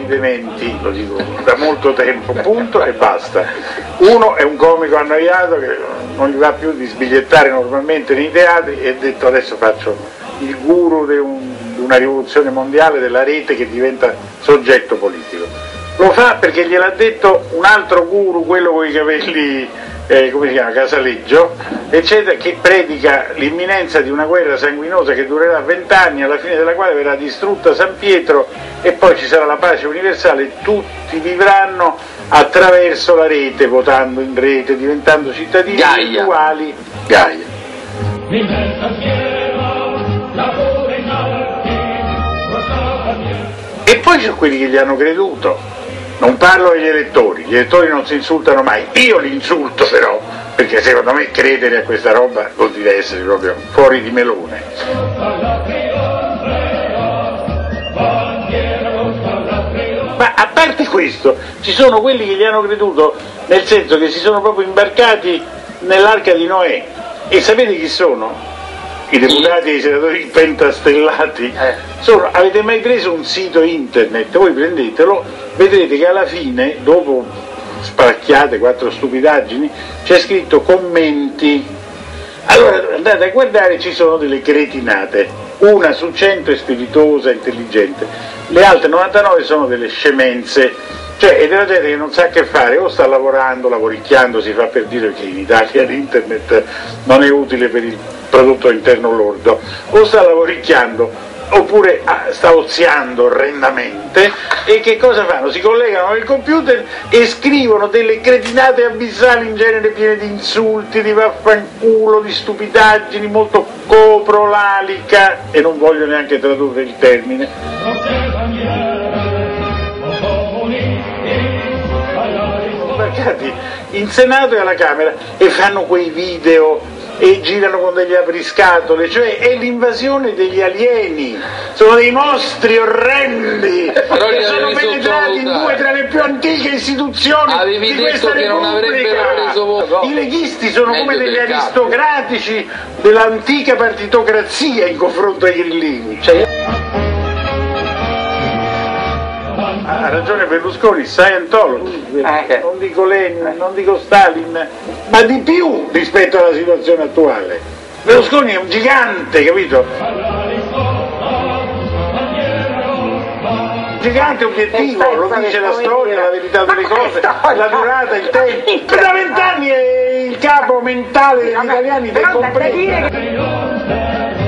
dementi, lo dico da molto tempo, punto e basta. Uno è un comico annoiato che non gli va più di sbigliettare normalmente nei teatri e ha detto adesso faccio il guru di una rivoluzione mondiale della rete che diventa soggetto politico. Lo fa perché gliel'ha detto un altro guru, quello con i capelli, come si chiama, Casaleggio, eccetera, che predica l'imminenza di una guerra sanguinosa che durerà 20 anni, alla fine della quale verrà distrutta San Pietro e poi ci sarà la pace universale e tutti vivranno attraverso la rete, votando in rete, diventando cittadini uguali. Gaia. E poi ci sono quelli che gli hanno creduto. Non parlo degli elettori, gli elettori non si insultano mai, io li insulto però, perché secondo me credere a questa roba vuol dire essere proprio fuori di melone. Ma a parte questo, ci sono quelli che gli hanno creduto, nel senso che si sono proprio imbarcati nell'arca di Noè, e sapete chi sono? I deputati e i senatori pentastellati. Avete mai preso un sito internet? Voi prendetelo, vedrete che alla fine, dopo sparacchiate 4 stupidaggini, c'è scritto commenti. Allora andate a guardare, ci sono delle cretinate, una su 100 è spiritosa, intelligente, le altre 99 sono delle scemenze, cioè è della gente che non sa che fare, o sta lavorando, lavoricchiando, si fa per dire che in Italia l'internet non è utile per il prodotto interno lordo, o sta lavoricchiando oppure sta oziando orrendamente, e che cosa fanno? Si collegano al computer e scrivono delle cretinate abissali, in genere piene di insulti, di vaffanculo, di stupidaggini, molto coprolalica, e non voglio neanche tradurre il termine. In Senato e alla Camera e fanno quei video e girano con degli apriscatole, cioè è l'invasione degli alieni, sono dei mostri orrendi che sono penetrati in 2 tra le più antiche istituzioni di questa Repubblica. I leghisti sono come degli aristocratici dell'antica partitocrazia in confronto ai grillini. Ha ragione Berlusconi, Scientology, non dico Lenin, non dico Stalin, ma di più rispetto alla situazione attuale. Berlusconi è un gigante, capito? Gigante obiettivo, lo dice la storia, la verità delle cose, la durata, il tempo. Da 20 anni è il capo mentale degli italiani del completo.